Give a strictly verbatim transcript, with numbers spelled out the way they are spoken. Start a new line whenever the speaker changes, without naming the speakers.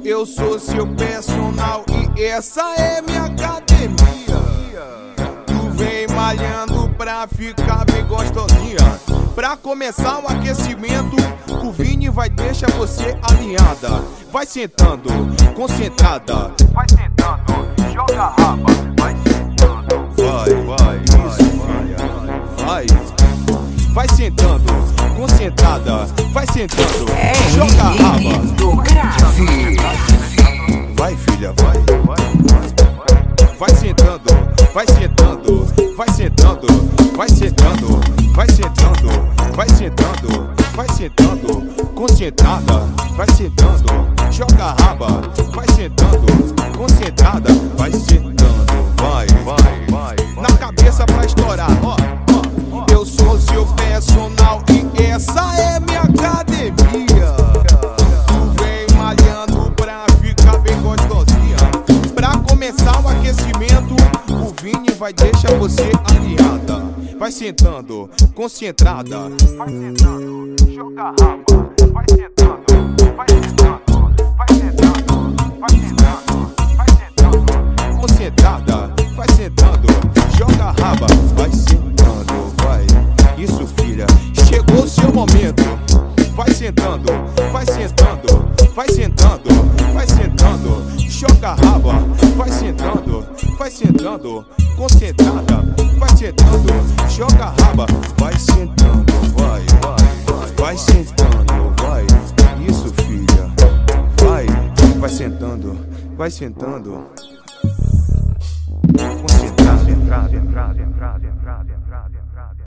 Eu sou seu personal e essa é minha academia. Tu vem malhando pra ficar bem gostosinha. Pra começar o aquecimento, o Vini vai deixar você alinhada. Vai sentando, concentrada.
Vai sentando, joga a raba. Vai sentando.
Vai, vai, isso, vai, vai. Vai sentando, concentrada. Vai sentando, joga a raba.
Do grave.
Vai, filha, vai, vai. Vai sentando, vai sentando, vai sentando, vai sentando, vai sentando, vai sentando, vai sentando, concentrada, vai sentando, joga a raba, vai sentando, concentrada, vai sentando, vai, vai, vai, na cabeça pra estourar, ó, ó. Eu sou seu personal e essa é minha academia. Tu vem malhando pra ficar bem gostosinha. Pra começar o aquecimento, o Vini vai deixar você alinhada. Vai sentando, concentrada.
Vai sentando, joga a raba. Vai sentando, vai sentando, vai sentando, vai sentando, vai sentando.
Concentrada, vai sentando, joga a raba. Vai sentando, vai. Isso, filha, chegou o seu momento. Vai sentando, vai sentando, vai sentando, vai sentando, joga a raba. Vai sentando, vai sentando, concentrada. Vai sentando, joga a raba. Vai sentando, vai, vai, vai. Vai sentando, vai. Isso, filha, vai. Vai sentando, vai sentando. Concentrada, entrada, entrada, entrada, entrada, entrada, entrada.